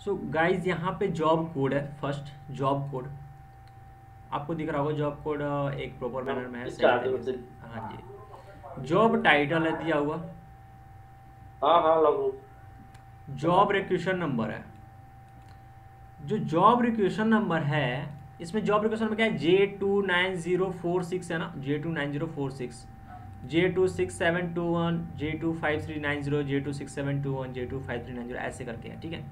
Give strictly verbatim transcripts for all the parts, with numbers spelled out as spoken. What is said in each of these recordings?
सो guys यहाँ पे job code है, फर्स्ट जॉब कोड आपको दिख रहा होगा। जॉब कोड एक प्रॉपर मैनर में है, सही तरीके से। हाँ जी। जॉब टाइटल है दिया हुआ, हाँ हाँ लगू। जॉब रिक्वेशन नंबर है। जो जॉब रिक्वेशन नंबर है, इसमें जॉब रिक्वेशन नंबर क्या है, J two nine zero four six है ना, J two nine zero four six, J two six seven two one, J two five three nine zero, J two six seven two one, J two five three nine zero, ऐसे करके है। ठीक है,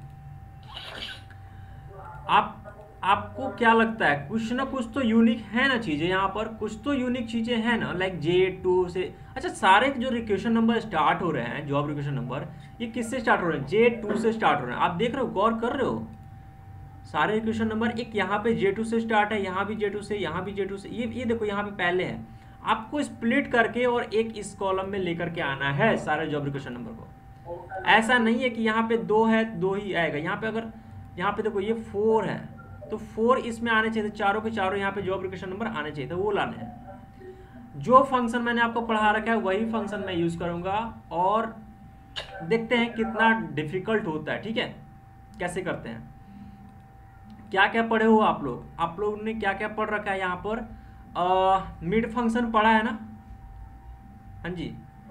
आप आपको क्या लगता है कुछ ना कुछ तो यूनिक है ना चीज़ें, यहाँ पर कुछ तो यूनिक चीज़ें हैं ना, लाइक जे टू से। अच्छा, सारे जो रिक्वेशन नंबर स्टार्ट हो रहे हैं, जॉब रिक्वेशन नंबर, ये किससे स्टार्ट हो रहे हैं, जे टू से स्टार्ट हो रहे हैं। आप देख रहे हो, गौर कर रहे हो, सारे रिक्वेशन नंबर एक यहाँ पे जे टू से स्टार्ट है, यहाँ भी जे टू से, यहाँ भी जे टू से, ये ये देखो यहाँ पे पहले है। आपको स्प्लिट करके और एक इस कॉलम में लेकर के आना है सारे जॉब रिक्वेशन नंबर को। ऐसा नहीं है कि यहाँ पे दो है दो ही आएगा। यहाँ पे अगर यहाँ पे देखो ये फोर है तो फोर इसमें आने चाहिए थे, चारों के चारों यहाँ पे जॉब रिक्वेशन नंबर आने चाहिए थे, वो लाने हैं। जो फंक्शन मैंने आपको पढ़ा रखा है वही फंक्शन मैं यूज करूंगा और देखते हैं कितना डिफिकल्ट होता है। ठीक है, कैसे करते हैं, क्या क्या पढ़े हो आप लोग, आप लोगों ने क्या क्या पढ़ रखा है यहाँ पर। मिड फंक्शन पढ़ा है ना, हाँ जी,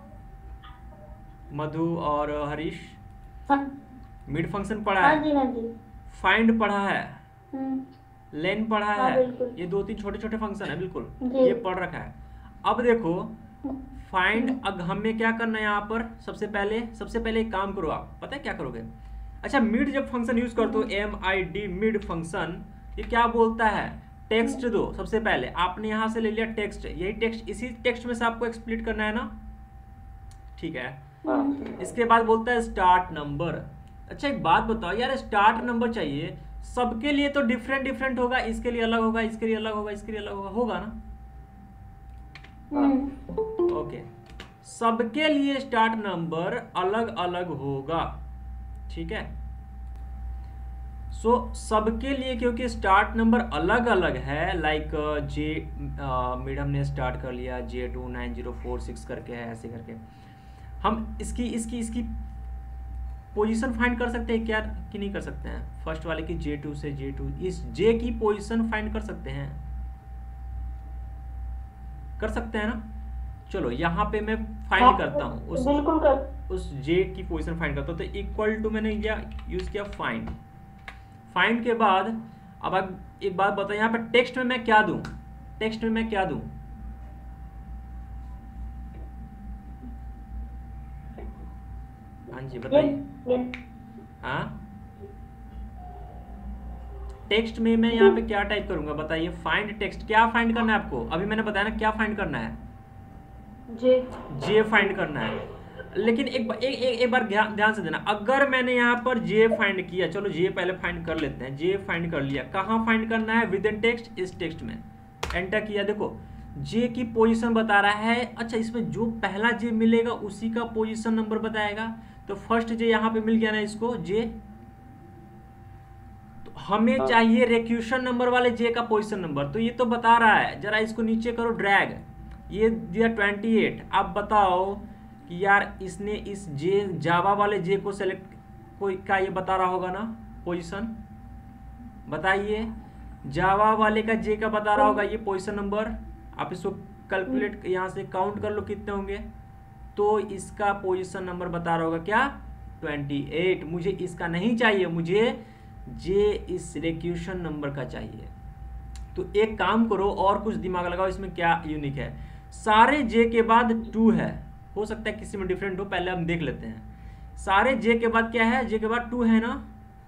मधु और हरीश, हाँ मिड फंक्शन पढ़ा हाँ है, जी हाँ जी। फाइंड पढ़ा है, हम्म लेन पढ़ा हाँ है, बिल्कुल ये दो तीन छोटे छोटे फंक्शन है, बिल्कुल जी। ये पढ़ रखा है। अब देखो फाइंड, अब हमें क्या करना है यहाँ पर, सबसे पहले सबसे पहले एक काम करो, आप पता है क्या करोगे। अच्छा, मिड जब फंक्शन यूज करते हो, M I D mid function, ये क्या बोलता है, टेक्स्ट दो। सबसे पहले आपने यहाँ से ले लिया टेक्स्ट, यही टेक्स्ट, इसी टेक्स्ट में से आपको एक्सप्लिट करना है ना, ठीक है। इसके बाद बोलता है स्टार्ट नंबर। अच्छा एक बात बताओ यार, स्टार्ट नंबर चाहिए सबके लिए तो डिफरेंट डिफरेंट होगा, इसके लिए अलग होगा, इसके लिए अलग होगा, इसके लिए अलग होगा, होगा ना। ओके, सबके लिए स्टार्ट नंबर अलग अलग होगा, ठीक है। सो so, सबके लिए क्योंकि स्टार्ट नंबर अलग अलग है, लाइक जे मिड हमने स्टार्ट कर लिया, J two nine zero four six करके है, ऐसे करके हम इसकी इसकी इसकी पोजीशन फाइंड कर सकते हैं क्या कि नहीं कर सकते हैं। फर्स्ट वाले की जे टू से जे टू, इस जे की पोजीशन फाइंड कर सकते हैं, कर सकते हैं ना। चलो यहाँ पे मैं फाइंड करता हूँ उस बिल्कुल कर। उस जे की पोजीशन फाइंड करता हूँ, तो इक्वल टू मैंने क्या यूज किया, फाइंड। फाइंड के बाद अब आप एक बात बताओ, यहाँ पे टेक्स्ट में मैं क्या दूं, टेक्स्ट में मैं क्या दूं, हाँ जी बताइए। हाँ, टेक्स्ट में मैं यहाँ पे क्या टाइप करूंगा बताइए, फाइंड टेक्स्ट। क्या फाइंड करना है आपको, अभी मैंने बताया ना क्या फाइंड करना है, जे जे फाइंड करना है। लेकिन एक एक एक, एक बार ध्यान से देना, अगर मैंने यहाँ पर जे फाइंड किया, चलो जे पहले फाइंड कर लेते हैं, जे फाइंड कर लिया, कहाँ फाइंड करना है, विद इन टेक्स्ट, इस टेक्स्ट में एंटर किया, देखो जे की पोजीशन बता रहा है। अच्छा, इसमें जो पहला जे मिलेगा उसी का पोजीशन नंबर बताएगा, तो फर्स्ट जे यहाँ पे मिल गया ना इसको जे, तो हमें चाहिए रिक्वेशन नंबर वाले जे का पोजीशन नंबर, तो ये तो बता रहा है, जरा इसको नीचे करो ड्रैग, ये दिया ट्वेंटी एट। अब बताओ कि यार इसने इस जे जावा वाले जे को सेलेक्ट कोई का ये बता रहा होगा ना पोजीशन, बताइए जावा वाले का जे का बता रहा होगा ये पोजीशन नंबर। आप इसको कैलकुलेट यहाँ से काउंट कर लो कितने होंगे, तो इसका पोजीशन नंबर बता रहा होगा क्या, ट्वेंटी एट। मुझे इसका नहीं चाहिए, मुझे जे इस रिक्वेशन नंबर का चाहिए। तो एक काम करो और कुछ दिमाग लगाओ, इसमें क्या यूनिक है, सारे जे के बाद टू है, हो सकता है किसी में डिफरेंट हो, पहले हम देख लेते हैं। सारे जे के बाद क्या है, जे के बाद टू है ना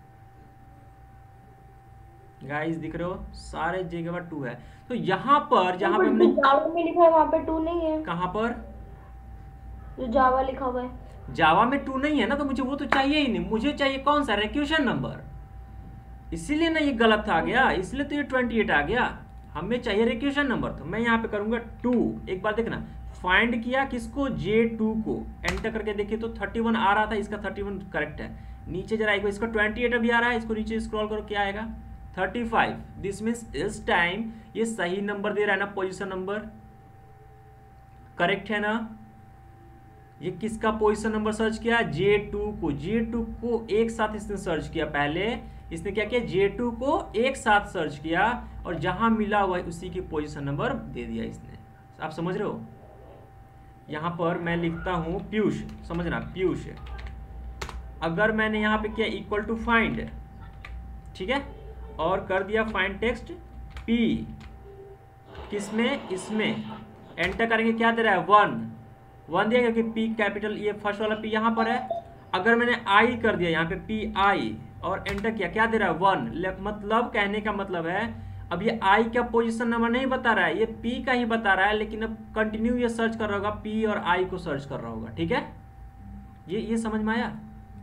गाइस, दिख रहे हो, सारे जे के बाद टू है। तो यहाँ पर जहाँ पे हमने जावा में लिखा है वहाँ पे टू नहीं है, कहाँ पर, जो जावा लिखा हुआ है जावा में टू नहीं है ना, तो मुझे वो तो चाहिए ही नहीं, मुझे चाहिए कौन सा, रिक्वेशन नंबर। इसीलिए ना ये गलत आ गया, इसलिए तो ये ट्वेंटी एट आ गया, हमें चाहिए रिक्वेशन नंबर। तो मैं यहाँ पे करूंगा टू, एक बार देखना, फाइंड किया किसको, जे टू को, एंटर करके देखिए तो थर्टी वन आ रहा था, इसका थर्टी वन करेक्ट है। नीचे जरा एक बार इसका ट्वेंटी एट अभी आ रहा है, इसको नीचे स्क्रॉल करो क्या आएगा, थर्टी फाइव। दिस मीन्स इस टाइम ये सही नंबर दे रहा है ना, पोजीशन नंबर करेक्ट है ना, ये किसका पोजीशन नंबर सर्च किया, जे टू को, जे टू को एक साथ इसने सर्च किया। पहले इसने क्या किया, जे टू को एक साथ सर्च किया और जहां मिला हुआ उसी की पोजीशन नंबर दे दिया इसने। आप समझ रहे हो? यहां पर मैं लिखता हूं पीयूष, समझना पीयूष, अगर मैंने यहां पे किया इक्वल टू फाइंड, ठीक है, और कर दिया फाइंड टेक्स्ट पी, किसमें, इसमें, एंटर करेंगे, क्या दे रहा है, वन, वन दिया क्योंकि पी कैपिटल, ये फर्स्ट वाला पी यहाँ पर है। अगर मैंने आई कर दिया यहाँ पे पी आई और एंटर किया, क्या दे रहा है, वन। मतलब कहने का मतलब है अब ये आई का पोजीशन नंबर नहीं बता रहा है, ये पी का ही बता रहा है, लेकिन अब कंटिन्यू ये सर्च कर रहा होगा, पी और आई को सर्च कर रहा होगा। ठीक है, ये ये समझ में आया?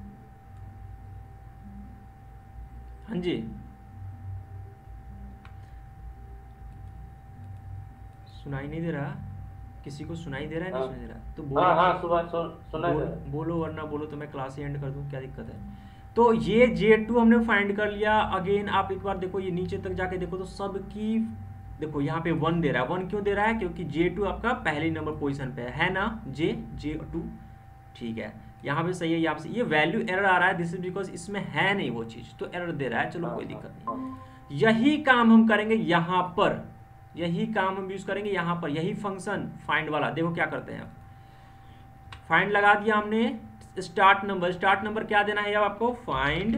हाँ जी, सुनाई नहीं दे रहा? किसी को सुनाई दे रहा है? नहीं सुनाई दे रहा तो बोलो। हाँ हाँ सुबह सुना बोल, बोलो, वरना बोलो तो मैं क्लास ही एंड कर दूं, क्या दिक्कत है? तो ये जे टू हमने फाइंड कर लिया। अगेन आप एक बार देखो, ये नीचे तक जाके देखो तो सबकी देखो यहाँ पे वन दे रहा है। वन क्यों दे रहा है? क्योंकि जे टू आपका पहले नंबर पोजीशन पे है ना, जे जे टू, ठीक है, यहाँ पे सही है। यहाँ से ये वैल्यू एरर आ रहा है, दिस इज बिकॉज इसमें है नहीं वो चीज, तो एरर दे रहा है। चलो कोई दिक्कत नहीं, यही काम हम करेंगे यहाँ पर, यही काम हम यूज करेंगे यहाँ पर, यही फंक्शन फाइंड वाला। देखो क्या करते हैं, फाइंड लगा दिया हमने, स्टार्ट नंबर, स्टार्ट नंबर क्या देना है अब आपको, फाइंड,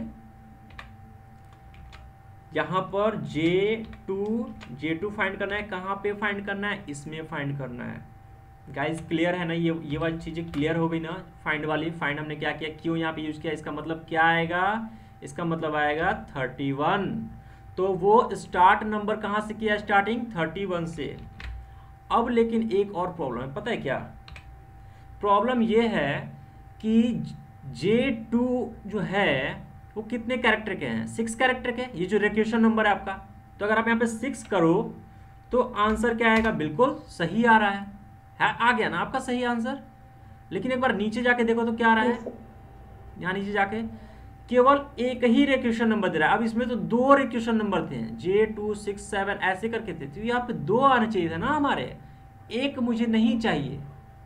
यहां पर J two, J two find करना है। कहां पे फाइंड करना है? इसमें फाइंड करना है। गाइस क्लियर है ना? ये ये वाली चीजें क्लियर हो गई ना? फाइंड वाली, फाइंड हमने क्या किया, क्यों यहाँ पे यूज किया, इसका मतलब क्या आएगा, इसका मतलब आएगा थर्टी वन। तो वो स्टार्ट नंबर कहां से किया, स्टार्टिंग थर्टी वन से। अब लेकिन एक और प्रॉब्लम है, पता है क्या प्रॉब्लम? ये है कि जे टू जो है वो कितने कैरेक्टर के हैं, सिक्स कैरेक्टर के। ये जो रिकर्शन नंबर है आपका, तो अगर आप यहाँ पे सिक्स करो तो आंसर क्या आएगा, बिल्कुल सही आ रहा है, है आ गया ना आपका सही आंसर। लेकिन एक बार नीचे जाके देखो तो क्या आ रहा है, यहाँ नीचे जाके केवल एक ही रिकर्शन नंबर दे रहा है। अब इसमें तो दो रिकर्शन नंबर थे, जे टू सिक्स सेवन ऐसे करके थे, तो यहाँ पे दो आने चाहिए था ना हमारे, एक मुझे नहीं चाहिए।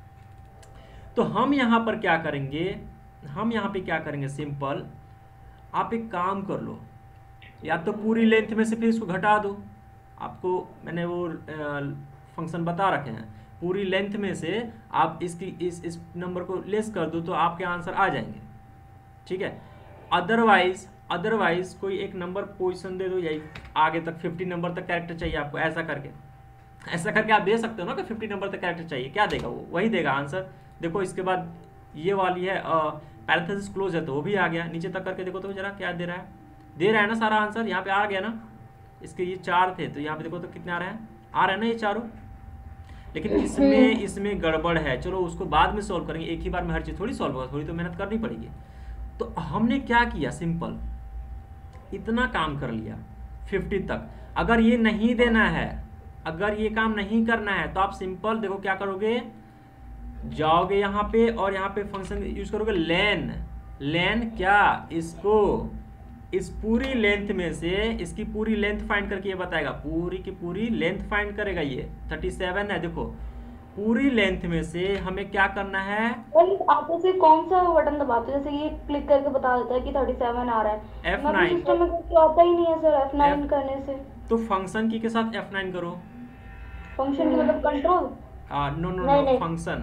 तो हम यहाँ पर क्या करेंगे, हम यहाँ पे क्या करेंगे, सिंपल, आप एक काम कर लो, या तो पूरी लेंथ में से फिर इसको घटा दो। आपको मैंने वो फंक्शन बता रखे हैं, पूरी लेंथ में से आप इसकी इस इस नंबर को लेस कर दो तो आपके आंसर आ जाएंगे। ठीक है, अदरवाइज अदरवाइज कोई एक नंबर पोजीशन दे दो, यही आगे तक फिफ्टी नंबर तक कैरेक्टर चाहिए आपको, ऐसा करके ऐसा करके आप दे सकते हो ना कि फिफ्टी नंबर तक कैरेक्टर चाहिए। क्या देगा वो, वही देगा आंसर। देखो इसके बाद ये वाली है पैरेंथेसिस क्लोज है तो वो भी आ गया। नीचे तक करके देखो तो जरा क्या दे रहा है, दे रहा है ना सारा आंसर, यहाँ पे आ गया ना। इसके ये चार थे तो यहाँ पे देखो तो कितने आ रहे हैं, आ रहे हैं ना ये चारों। लेकिन इसमें इसमें गड़बड़ है, चलो उसको बाद में सॉल्व करेंगे, एक ही बार में हर चीज़ थोड़ी सॉल्व होगा, थोड़ी तो मेहनत करनी पड़ेगी। तो हमने क्या किया, सिंपल इतना काम कर लिया फिफ्टी तक। अगर ये नहीं देना है, अगर ये काम नहीं करना है तो आप सिंपल देखो क्या करोगे, जाओगे यहाँ पे और यहाँ पे फंक्शन यूज करोगे लेन। लेन क्या, इसको इस पूरी लेंथ में से इसकी पूरी लेंथ फाइंड करके ये बताएगा, पूरी की पूरी लेंथ फाइंड करेगा। ये थर्टी सेवन है, देखो पूरी लेंथ में से हमें क्या करना है, आप उसे कौन सा बटन दबाते हो, जैसे ये क्लिक करके बता देता है कि थर्टी सेवन आ रहा है, एफ नाइन सिस्टम में कुछ आता ही नहीं है सर एफ नाइन करने से। तो फंक्शन की के साथ एफ नाइन करो। फंक्शन की मतलब कंट्रोल, हाँ नो नो नो फंक्शन।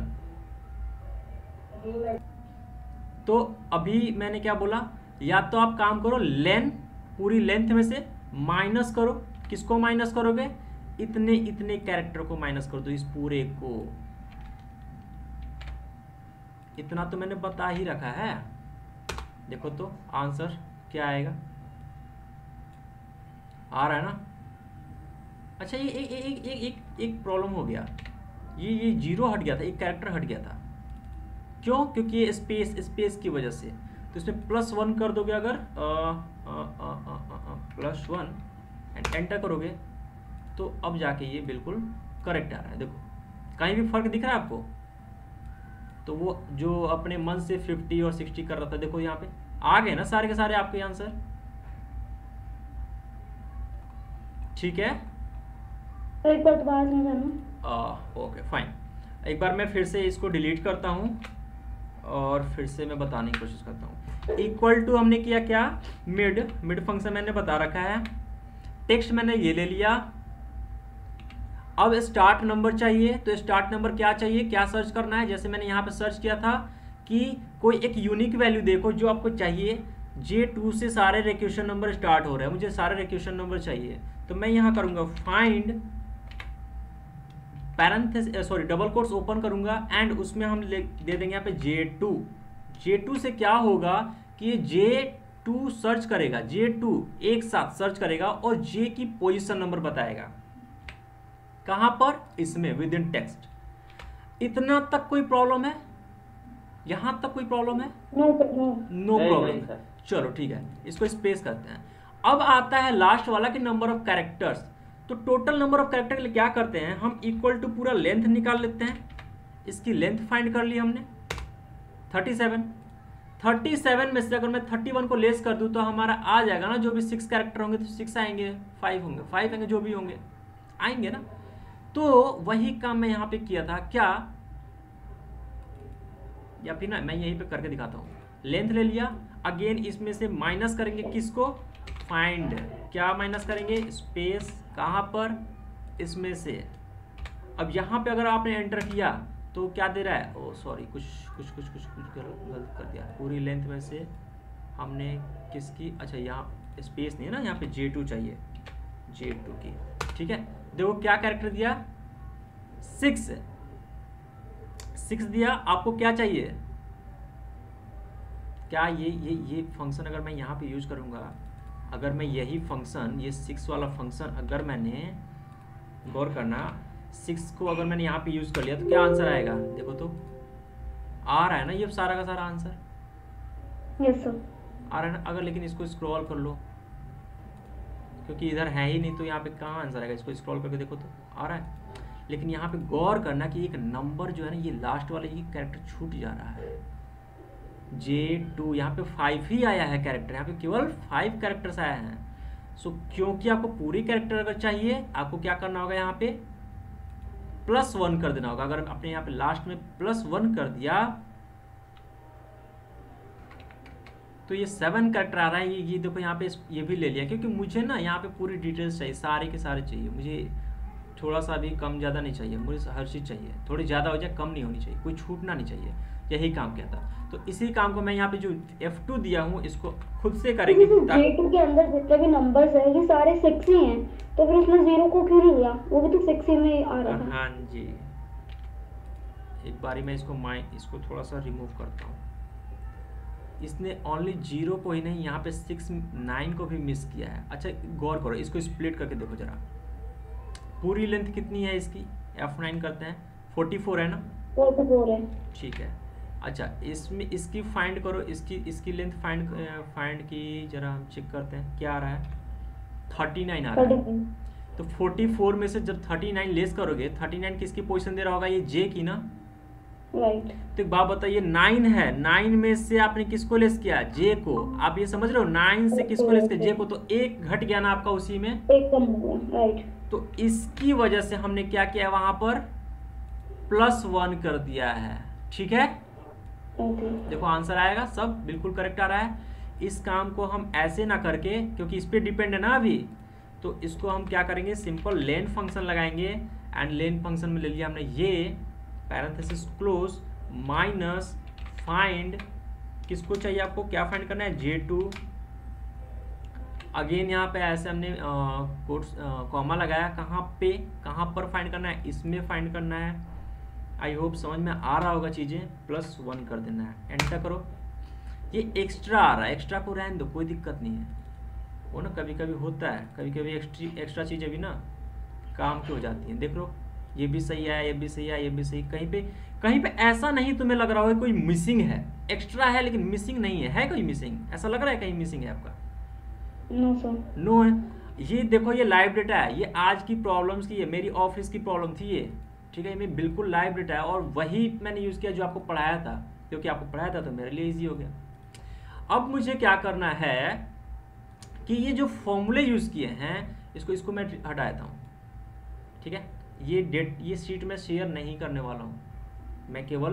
तो अभी मैंने क्या बोला, या तो आप काम करो लेन, पूरी लेंथ में से माइनस करो, किसको माइनस करोगे, इतने इतने कैरेक्टर को माइनस कर दो, इस पूरे को। इतना तो मैंने बता ही रखा है, देखो तो आंसर क्या आएगा, आ रहा है ना। अच्छा ये एक एक एक एक एक प्रॉब्लम हो गया, ये ये जीरो हट गया था, एक कैरेक्टर हट गया था। क्यों? क्योंकि ये स्पेस स्पेस की वजह से। तो इसमें प्लस वन कर दोगे अगर, प्लस वन एंड एंटर करोगे तो अब जाके ये बिल्कुल करेक्ट आ रहा है। देखो कहीं भी फर्क दिख रहा है आपको? तो वो जो अपने मन से फिफ्टी और सिक्सटी कर रहा था, देखो यहाँ पे आ गए ना सारे के सारे आपके आंसर। ठीक है, एक बार बात नहीं करना। Okay fine. एक बार मैं फिर से इसको डिलीट करता हूँ और फिर से मैं बताने की कोशिश करता हूँ। इक्वल टू हमने किया क्या, मिड, मिड फंक्शन मैंने बता रखा है। टेक्स्ट मैंने ये ले लिया। अब स्टार्ट नंबर चाहिए, तो स्टार्ट नंबर क्या चाहिए, क्या सर्च करना है, जैसे मैंने यहाँ पे सर्च किया था कि कोई एक यूनिक वैल्यू देखो जो आपको चाहिए। जे टू से सारे रिक्वेशन नंबर स्टार्ट हो रहे हैं, मुझे सारे रिक्वेशन नंबर चाहिए, तो मैं यहाँ करूँगा find parenthesis sorry double quotes open करूँगा एंड उसमें हम ले दे देंगे यहाँ पे जे टू। जे टू से क्या होगा कि जे टू सर्च करेगा, जे टू एक साथ सर्च करेगा और जे की पोजीशन नंबर बताएगा। कहाँ पर, इसमें विद इन टेक्स्ट। इतना तक कोई प्रॉब्लम है, यहाँ तक कोई प्रॉब्लम है? नो नो नो नहीं, प्रॉब्लम नहीं, है। सर। चलो ठीक है, इसको स्पेस करते हैं। अब आता है लास्ट वाला कि नंबर ऑफ कैरेक्टर्स। तो टोटल नंबर ऑफ कैरेक्टर के लिए क्या करते हैं हम, इक्वल टू पूरा लेंथ निकाल लेते हैं। इसकी लेंथ फाइंड कर ली हमने थर्टी सेवन। थर्टी सेवन में से अगर मैं थर्टी वन को लेस कर दूं तो हमारा आ जाएगा ना, जो भी सिक्स कैरेक्टर होंगे तो सिक्स आएंगे, फाइव होंगे फाइव आएंगे, जो भी होंगे आएंगे ना। तो वही काम मैं यहाँ पे किया था क्या, या फिर ना मैं यहीं पे करके दिखाता हूँ। लेंथ ले लिया, अगेन इसमें से माइनस करेंगे किसको, फाइंड। क्या माइनस करेंगे, स्पेस। कहाँ पर, इसमें से। अब यहाँ पे अगर आपने एंटर किया तो क्या दे रहा है, ओ सॉरी कुछ कुछ कुछ कुछ कुछ गलत कर दिया। पूरी लेंथ में से हमने किसकी, अच्छा यहाँ स्पेस नहीं है ना, यहाँ पे जे टू चाहिए, जे टू की। ठीक है, देखो क्या कैरेक्टर दिया, सिक्स सिक्स दिया। आपको क्या चाहिए, क्या ये ये ये फंक्शन अगर मैं यहाँ पे यूज करूँगा, अगर मैं यही फंक्शन, ये सिक्स वाला फंक्शन अगर मैंने, गौर करना, सिक्स को अगर मैंने यहाँ पे यूज कर लिया तो क्या आंसर आएगा, देखो तो आ रहा है ना ये सारा का सारा आंसर, यस सर आ रहा है ना। अगर लेकिन इसको स्क्रॉल कर लो, क्योंकि इधर है ही नहीं तो यहाँ पे कहाँ आंसर आएगा, इसको स्क्रॉल करके देखो तो आ रहा है। लेकिन यहाँ पे गौर करना कि एक नंबर जो है ना, ये लास्ट वाला ये कैरेक्टर छूट जा रहा है, जे टू। यहाँ पे फाइव ही आया है कैरेक्टर, यहाँ पे केवल फाइव कैरेक्टर्स आए हैं। सो क्योंकि आपको पूरी कैरेक्टर अगर चाहिए, आपको क्या करना होगा, यहाँ पे प्लस वन कर देना होगा। अगर आपने यहाँ पे लास्ट में प्लस वन कर दिया तो ये सेवन कैरेक्टर आ रहा है। ये ये देखो यहाँ पे ये भी ले लिया, क्योंकि मुझे ना यहाँ पे पूरी डिटेल्स चाहिए, सारे के सारे चाहिए मुझे, थोड़ा सा भी कम ज़्यादा नहीं चाहिए, मुझे हर चीज़ चाहिए, थोड़ी ज़्यादा हो जाए कम नहीं होनी चाहिए, कोई छूटना नहीं चाहिए। यही काम किया था, तो इसी काम को मैं यहाँ पे जो एफ टू दिया हूँ इसको खुद से करेंगे। जे टू के अंदर जितने भी नंबर्स हैं ये सारे सिक्स ही हैं, तो फिर उसने जीरो को क्यों नहीं लिया, वो भी तो सिक्स ही में आ रहा था। हाँ जी, एक बारी मैं इसको माइ इसको थोड़ा सा रिमूव करता हूँ। इसने ओनली जीरो को ही नहीं, यहाँ पे सिक्स नाइन को भी मिस किया है। अच्छा गौर करो, इसको स्प्लिट करके देखो जरा, पूरी लेंथ कितनी है इसकी, एफ नाइन करते हैं, फोर्टी फोर है ना, फोर्टी फोर है। ठीक है। अच्छा इसमें इसकी फाइंड करो, इसकी इसकी लेंथ फाइंड फाइंड की जरा हम चेक करते हैं क्या आ रहा है, थर्टी नाइन आ रहा है। तो फोर्टी फोर में से जब थर्टी नाइन लेस करोगे, थर्टी नाइन किसकी पोजीशन दे रहा होगा, ये जे की ना, राइट। तो एक बात बताइए, नाइन है, नाइन में से आपने किसको लेस किया, जे को। आप ये समझ रहे हो, नाइन से किसको लेस किया, जे को, तो एक घट गया ना आपका उसी में, एक कम हो गया, राइट। तो इसकी वजह से हमने क्या किया, वहां पर प्लस वन कर दिया है। ठीक है, ओके। देखो आंसर आएगा, सब बिल्कुल करेक्ट आ रहा है। इस काम को हम ऐसे ना करके, क्योंकि इस पे डिपेंड है ना अभी, तो इसको हम क्या करेंगे, सिंपल लेन फंक्शन लगाएंगे। एंड लेन फंक्शन में ले लिया हमने ये पैरेंथेसिस क्लोज माइनस फाइंड, किसको चाहिए आपको, क्या फाइंड करना है, जे टू। अगेन यहाँ पे ऐसे हमने कोट्स कॉमा लगाया, कहाँ पे, कहाँ पर फाइंड करना है, इसमें फाइंड करना है। आई होप समझ में आ रहा होगा चीज़ें, प्लस वन कर देना है, एंटर करो। ये एक्स्ट्रा आ रहा है, एक्स्ट्रा को रहने दो, कोई दिक्कत नहीं है, वो ना कभी कभी होता है, कभी कभी एक्स्ट्रा एक्स्ट्रा चीज़ें भी ना काम की हो जाती हैं। देख लो ये भी सही है, ये भी सही है, ये भी सही, कहीं पे कहीं पे ऐसा नहीं तुम्हें लग रहा होगा कोई मिसिंग है, एक्स्ट्रा है लेकिन मिसिंग नहीं है, है कोई मिसिंग, ऐसा लग रहा है कहीं मिसिंग है आपका, नो सर, नो है। ये देखो ये लाइव डेटा है, ये आज की प्रॉब्लम्स की है, मेरी ऑफिस की प्रॉब्लम थी ये, ठीक है, ये बिल्कुल लाइव डेटा है और वही मैंने यूज़ किया जो आपको पढ़ाया था, क्योंकि आपको पढ़ाया था तो मेरे लिए इजी हो गया। अब मुझे क्या करना है कि ये जो फॉर्मूले यूज़ किए हैं इसको इसको मैं हटा देता हूँ, ठीक है। ये डेट ये शीट में शेयर नहीं करने वाला हूँ, मैं केवल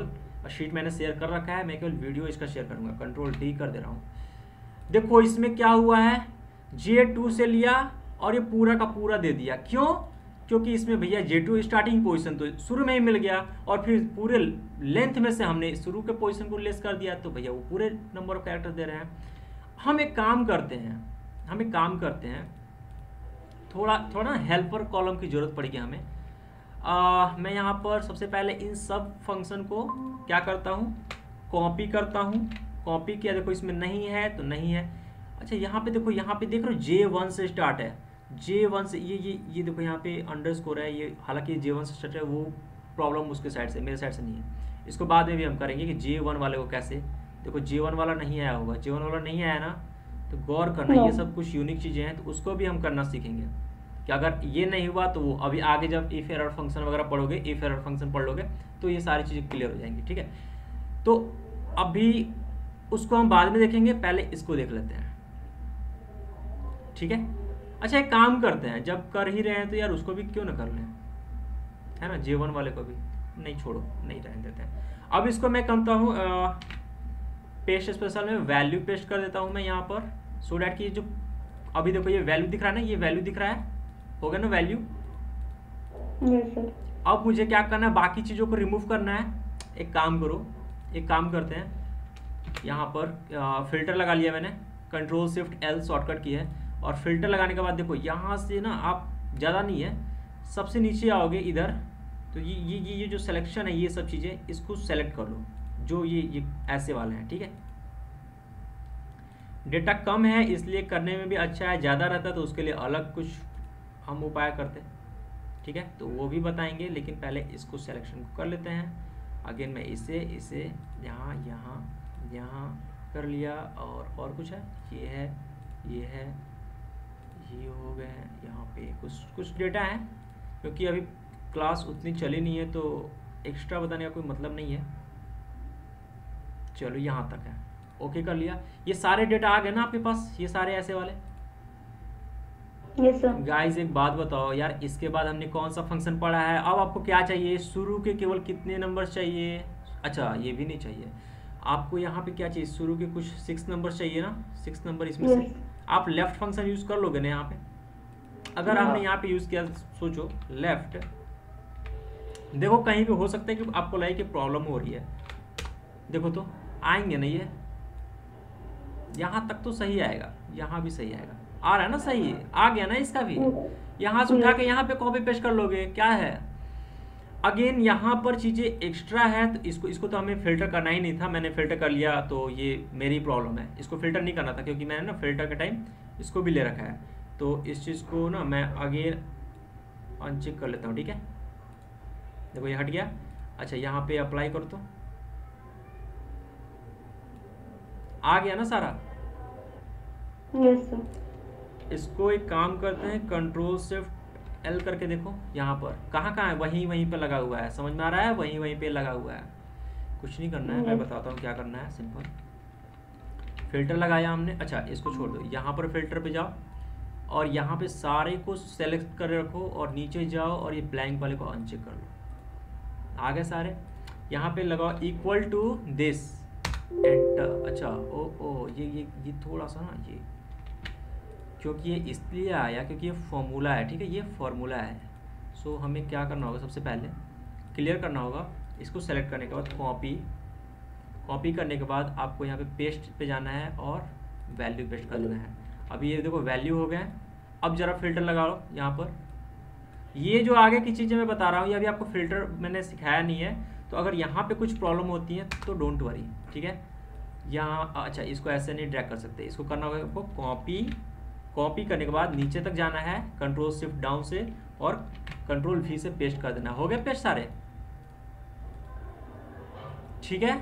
और शीट मैंने शेयर कर रखा है, मैं केवल वीडियो इसका शेयर करूँगा, कंट्रोल डी कर दे रहा हूँ। देखो इसमें क्या हुआ है, जे टू से लिया और ये पूरा का पूरा दे दिया। क्यों? क्योंकि इसमें भैया जे टू स्टार्टिंग पोजीशन तो शुरू में ही मिल गया और फिर पूरे लेंथ में से हमने शुरू के पोजीशन को लेस कर दिया, तो भैया वो पूरे नंबर ऑफ कैरेक्टर दे रहे हैं। हम एक काम करते हैं हम एक काम करते हैं थोड़ा थोड़ा ना हेल्पर कॉलम की जरूरत पड़ेगी हमें। आ, मैं यहाँ पर सबसे पहले इन सब फंक्शन को क्या करता हूँ, कॉपी करता हूँ। कॉपी किया, देखो इसमें नहीं है तो नहीं है। अच्छा यहाँ पे देखो, यहाँ पे देख रहे हो जे वन से स्टार्ट है, जे वन से ये ये ये देखो यहाँ पे अंडरस्कोर है, ये हालांकि जे वन से स्टार्ट है, वो प्रॉब्लम उसके साइड से, मेरे साइड से नहीं है। इसको बाद में भी हम करेंगे कि जे वन वाले को कैसे, देखो जे वन वाला नहीं आया होगा, जे वन वाला नहीं आया ना, तो गौर करना, ये सब कुछ यूनिक चीज़ें हैं, तो उसको भी हम करना सीखेंगे कि अगर ये नहीं हुआ तो वो अभी आगे जब इफ एरर फंक्शन वगैरह पढ़ोगे, इफ एरर फंक्शन पढ़ लोगे तो ये सारी चीज़ें क्लियर हो जाएंगी। ठीक है, तो अभी उसको हम बाद में देखेंगे, पहले इसको देख लेते हैं। ठीक है, अच्छा एक काम करते हैं, जब कर ही रहे हैं तो यार उसको भी क्यों ना कर लें, है ना, जे वन वाले को भी नहीं, छोड़ो नहीं रहने देते हैं। अब इसको मैं करता हूँ पेस्ट स्पेशल में वैल्यू पेस्ट कर देता हूँ मैं यहाँ पर, सो डैट कि जो अभी देखो ये वैल्यू दिख रहा है ना, ये वैल्यू दिख रहा है, हो गया ना वैल्यू। Yes sir. अब मुझे क्या करना है, बाकी चीज़ों को रिमूव करना है। एक काम करो, एक काम करते हैं, यहाँ पर फिल्टर लगा लिया मैंने, कंट्रोल शिफ्ट एल शॉर्टकट की है, और फिल्टर लगाने के बाद देखो यहाँ से ना आप ज़्यादा नहीं है, सबसे नीचे आओगे इधर, तो ये ये ये ये जो सिलेक्शन है, ये सब चीज़ें इसको सेलेक्ट कर लो, जो ये ये ऐसे वाले हैं। ठीक है, डेटा कम है इसलिए करने में भी अच्छा है, ज़्यादा रहता है तो उसके लिए अलग कुछ हम उपाय करते हैं। ठीक है, तो वो भी बताएंगे, लेकिन पहले इसको सिलेक्शन को कर लेते हैं। अगेन मैं इसे इसे यहाँ यहाँ यहाँ कर लिया, और और कुछ है, ये है ये है ये हो गए, यहाँ पे कुछ कुछ डेटा है, क्योंकि अभी क्लास उतनी चली नहीं है तो एक्स्ट्रा बताने का कोई मतलब नहीं है। चलो यहाँ तक है, ओके कर लिया। ये सारे डेटा आ गए ना आपके पास, ये सारे ऐसे वाले। Yes sir. गाइस एक बात बताओ यार, इसके बाद हमने कौन सा फंक्शन पढ़ा है, अब आपको क्या चाहिए, शुरू के केवल कितने नंबर चाहिए, अच्छा ये भी नहीं चाहिए आपको, यहाँ पे क्या चाहिए, शुरू के कुछ सिक्स नंबर चाहिए ना, सिक्स नंबर इसमें Yes. से आप लेफ्ट फंक्शन यूज कर लोगे ना यहाँ पे। अगर हमने यहाँ पे यूज किया, सोचो लेफ्ट, देखो कहीं पे हो सकता है कि आपको लगे कि प्रॉब्लम हो रही है, देखो तो आएंगे ना, ये यहाँ तक तो सही आएगा, यहाँ भी सही आएगा, आ रहा है ना, सही आ गया ना इसका भी। यहाँ से उठा के यहाँ पे कॉपी पेस्ट कर लोगे, क्या है। अगेन यहाँ पर चीज़ें एक्स्ट्रा है, तो इसको इसको तो हमें फिल्टर करना ही नहीं था, मैंने फिल्टर कर लिया, तो ये मेरी प्रॉब्लम है, इसको फिल्टर नहीं करना था, क्योंकि मैंने ना फिल्टर के टाइम इसको भी ले रखा है। तो इस चीज़ को ना मैं अगेन अनचेक कर लेता हूँ। ठीक है, देखो ये हट गया। अच्छा यहाँ पे अप्लाई करो तो आ गया ना सारा। Yes sir. इसको एक काम करते हैं, कंट्रोल शिफ्ट एल करके देखो, यहाँ पर कहाँ कहाँ है, वहीं वहीं पे लगा हुआ है, समझ में आ रहा है, वहीं वहीं पे लगा हुआ है, कुछ नहीं करना है, मैं बताता हूँ क्या करना है, सिंपल फिल्टर लगाया हमने। अच्छा इसको छोड़ दो, यहाँ पर फिल्टर पे जाओ और यहाँ पे सारे को सेलेक्ट कर रखो और नीचे जाओ और ये ब्लैंक वाले को अनचेक कर लो, आ गए सारे। यहाँ पे लगाओ इक्वल टू दिस एंटर। अच्छा ओ ओ ये ये ये थोड़ा सा ना, ये क्योंकि ये इसलिए आया क्योंकि ये फॉर्मूला है, ठीक है, ये फॉर्मूला है। सो हमें क्या करना होगा, सबसे पहले क्लियर करना होगा, इसको सेलेक्ट करने के बाद कॉपी, कॉपी करने के बाद आपको यहाँ पे पेस्ट पे जाना है और वैल्यू पेस्ट कर देना है। अभी ये देखो वैल्यू हो गए। अब ज़रा फिल्टर लगा लो यहाँ पर, ये जो आगे की चीज़ें मैं बता रहा हूँ ये अभी आपको फिल्टर मैंने सिखाया नहीं है, तो अगर यहाँ पे कुछ प्रॉब्लम होती है तो डोंट वरी, ठीक है। यहाँ अच्छा इसको ऐसे नहीं ड्रैग कर सकते, इसको करना होगा आपको कॉपी, कॉपी करने के बाद नीचे तक जाना है कंट्रोल शिफ्ट डाउन से और कंट्रोल वी से पेस्ट कर देना। हो गए पेस्ट सारे, ठीक है।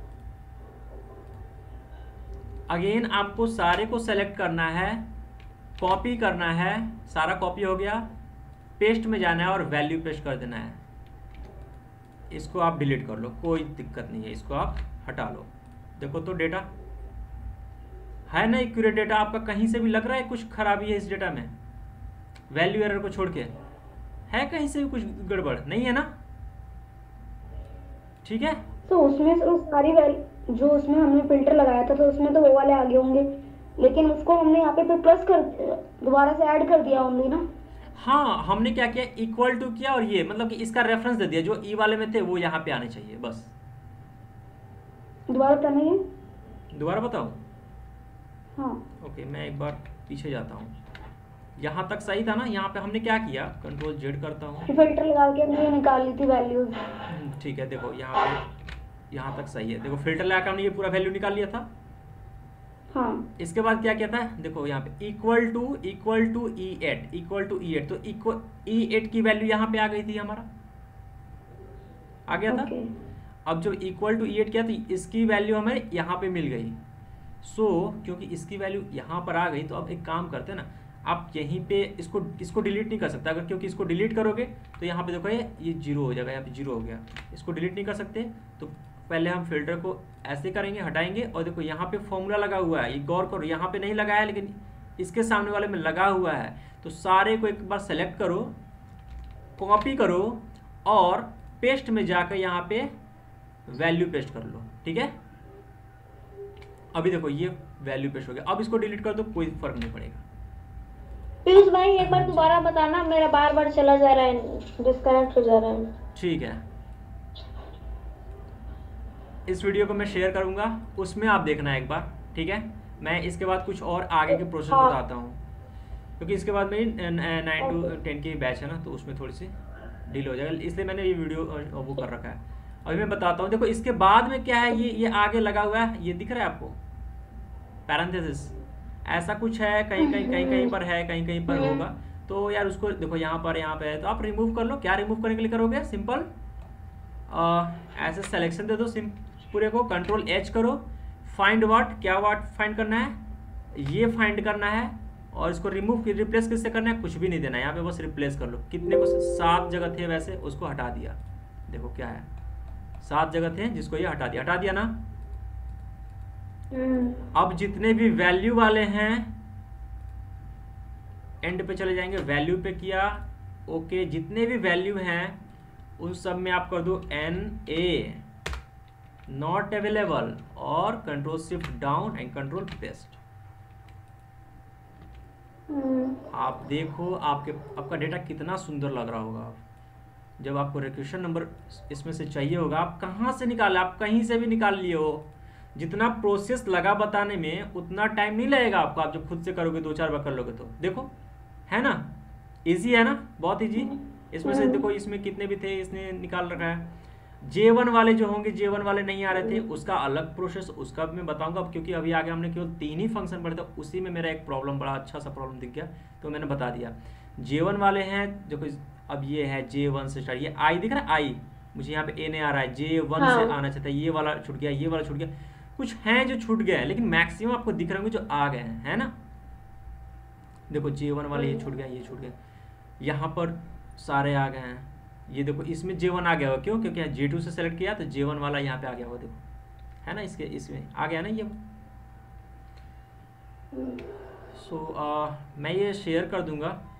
अगेन आपको सारे को सेलेक्ट करना है, कॉपी करना है, सारा कॉपी हो गया, पेस्ट में जाना है और वैल्यू पेस्ट कर देना है। इसको आप डिलीट कर लो, कोई दिक्कत नहीं है, इसको आप हटा लो। देखो तो डेटा है ना एक्यूरेट डेटा आपका, कहीं से भी लग रहा है कुछ खराबी है इस डेटा में, वैल्यू एरर को छोड़ के है कहीं से भी कुछ गड़बड़ नहीं है ना, ठीक है। तो उसमें से उस सारी वैल्यू जो उसमें हमने फिल्टर लगाया था तो उसमें तो वो वाले आगे होंगे, लेकिन उसको हमने यहाँ पे फिर प्लस कर दोबारा से ऐड कर दिया होंगे ना। हाँ, हमने क्या किया, इक्वल टू किया और ये मतलब कि इसका रेफरेंस दे दिया, जो ई वाले में थे वो यहाँ पे आने चाहिए बस। दोबारा बताना ये। दोबारा बताओ। हाँ ओके, मैं एक बार पीछे जाता हूँ। यहाँ तक सही था ना? यहाँ पे हमने क्या किया, कंट्रोल जेड करता हूँ। फिल्टर लगा के हमने निकाल ली थी वैल्यूज। ठीक है, देखो यहाँ पे, यहाँ तक सही है। देखो फिल्टर लगा के हमने ये पूरा वैल्यू निकाल लिया था। हाँ इसके बाद क्या कहता है, देखो यहाँ पे equal to equal to E eight equal to E eight, तो इक्वल ई एट की वैल्यू यहाँ पे आ गई थी, हमारा आ गया था। ओके। अब जो इक्वल टू ई एट किया तो इसकी वैल्यू हमें यहाँ पे मिल गई। सो so, क्योंकि इसकी वैल्यू यहाँ पर आ गई तो अब एक काम करते हैं ना, आप यहीं पे इसको इसको डिलीट नहीं कर सकते अगर, क्योंकि इसको डिलीट करोगे तो यहाँ पे देखो ये ये जीरो हो जाएगा, यहाँ पे जीरो हो गया। इसको डिलीट नहीं कर सकते तो पहले हम फिल्टर को ऐसे करेंगे, हटाएंगे, और देखो यहाँ पे फॉर्मूला लगा हुआ है, ये गौर करो, यहाँ पे नहीं लगाया है लेकिन इसके सामने वाले में लगा हुआ है। तो सारे को एक बार सेलेक्ट करो, कॉपी करो और पेस्ट में जाकर यहाँ पे वैल्यू पेस्ट कर लो, ठीक है। अभी देखो ये वैल्यू पेस्ट हो गया। अब इसको डिलीट कर दो, कोई फर्क नहीं पड़ेगा। पीयूष भाई एक बार दोबारा बताना, मेरा बार बार चला जा रहा है, डिस्कनेक्ट हो जा रहा है। ठीक है, इस वीडियो को मैं शेयर करूंगा, उसमें आप देखना एक बार, ठीक है। मैं इसके बाद कुछ और आगे के प्रोसेस हाँ। बताता हूँ, क्योंकि इसके बाद मेरी नाइन टू टेन की बैच है ना, तो उसमें थोड़ी सी डील हो जाएगा, इसलिए मैंने ये वीडियो वो कर रखा है। अभी मैं बताता हूँ। देखो इसके बाद में क्या है, ये ये आगे लगा हुआ है, ये दिख रहा है आपको, पैरेंथेसिस ऐसा कुछ है, कहीं कहीं कहीं कहीं पर है, कहीं कहीं पर होगा। तो यार उसको देखो, यहाँ पर यहाँ पे है, तो आप रिमूव कर लो। क्या रिमूव करने के लिए करोगे, सिंपल ऐसे सेलेक्शन दे दो सिम पूरे को, कंट्रोल एच करो, फाइंड वाट, क्या वाट फाइंड करना है, ये फाइंड करना है, और इसको रिमूव रिप्लेस किससे करना है, कुछ भी नहीं देना, यहाँ पे बस रिप्लेस कर लो। कितने को, सात जगह थे वैसे, उसको हटा दिया। देखो क्या है, सात जगह थे जिसको ये हटा दिया, हटा दिया ना। अब जितने भी वैल्यू वाले हैं एंड पे चले जाएंगे, वैल्यू पे किया, ओके। जितने भी वैल्यू हैं उन सब में आप कर दो एन ए नॉट अवेलेबल, और control shift down and control paste. आप देखो आपके आपका डेटा कितना सुंदर लग रहा होगा। जब आपको रिक्वेशन नंबर इसमें से चाहिए होगा, आप कहाँ से निकाले, आप कहीं से भी निकाल लिए हो। जितना प्रोसेस लगा बताने में उतना टाइम नहीं लगेगा आपको, आप जब खुद से करोगे, दो चार बार कर लोगे तो। देखो है ना, इजी है ना, बहुत इजी। इसमें से देखो इसमें कितने भी थे, इसने निकाल रखा है। जे वन वाले जो होंगे, जे वन वाले नहीं आ रहे थे, उसका अलग प्रोसेस, उसका भी मैं बताऊंगा, क्योंकि अभी आगे हमने केवल तीन ही फंक्शन पढ़े थे, उसी में मेरा एक प्रॉब्लम, बड़ा अच्छा सा प्रॉब्लम दिख गया, तो मैंने बता दिया। जे वन वाले हैं, देखो अब ये है जे वन से स्टार्ट, ये आई दिख रहा है, आई मुझे यहाँ पे ए नहीं आ रहा है, जे वन हाँ। से आना चाहता है, ये वाला छूट गया, ये वाला छूट गया, कुछ हैं जो छूट गए हैं, लेकिन मैक्सिमम आपको दिख रहे होंगे जो आ गए हैं, है ना। देखो जे वन वाले ये छूट गया, ये छूट गया, यहाँ पर सारे आ गए हैं। ये देखो इसमें जे वन आ गया हुआ, क्यों, क्योंकि जे टू से सेलेक्ट किया तो जे वन वाला यहाँ पे आ गया हुआ, देखो है ना, इसके इसमें आ गया ना ये। सो so, uh, मैं ये शेयर कर दूंगा